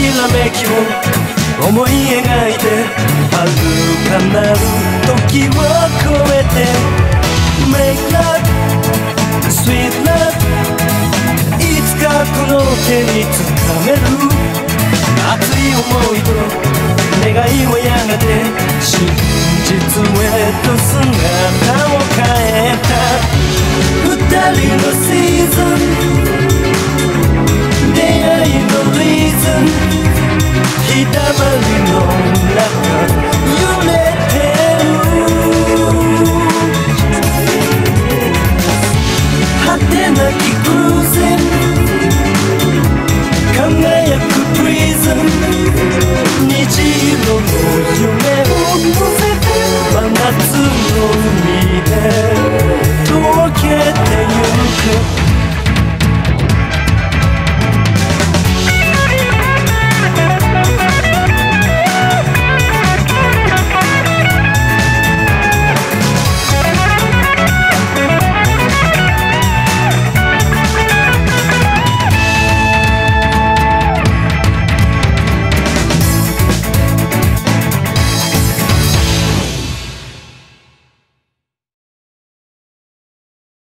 らめきを思い描いて遥かなる時を超えて Make love, sweet love いつかこの手につかめる熱い想いと願いをやがて真実へと姿を変えた二人のシーズン出会いのリーズンひだまり